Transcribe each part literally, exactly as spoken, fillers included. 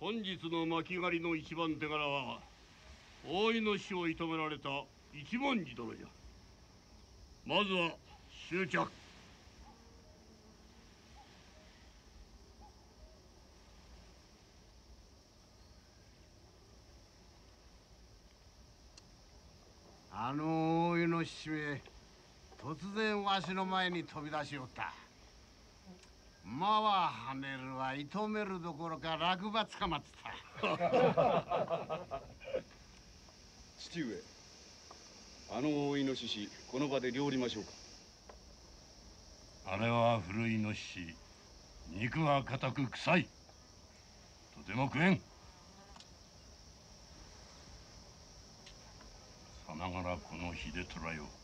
本日の巻狩りの一番手柄は大井の死を射止められた一文字殿じゃ。まずは終着。 あの大井の七名、突然わしの前に飛び出しおった。馬は跳ねるわ、射止めるどころか落馬捕まってた。 父上、あの大イノシシこの場で料理ましょうか。 あれは古いイノシシ、肉が硬く臭い、とても食えん。さながらこの秀虎よ、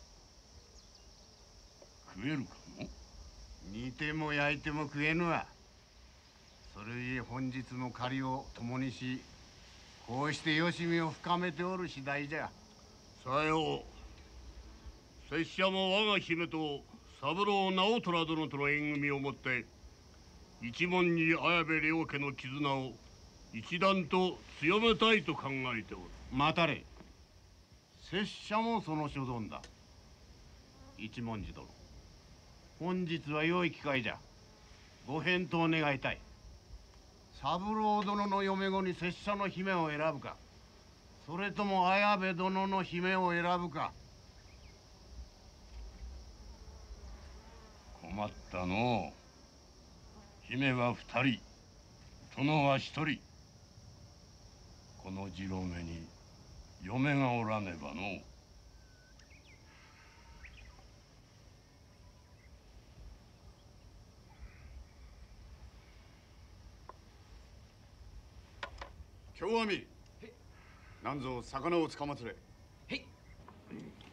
食えるかの。 煮ても焼いても食えぬわ。それゆえ本日も狩りを共にし、こうしてよしみを深めておる次第じゃ。 さよう。拙者も我が姫と三郎直虎殿との縁組をもって一門に綾部両家の絆を一段と強めたいと考えておる。 待たれ。拙者もその所存だ。一文字殿、本日は良い機会じゃ。ご返答願いたい。三郎殿の嫁子に拙者の姫を選ぶか、それとも綾部殿の姫を選ぶか。 困ったのう。姫は二人、殿は一人。この次郎目に嫁がおらねばのう。 京阿弥、なんぞ魚を捕まつれ。 へい。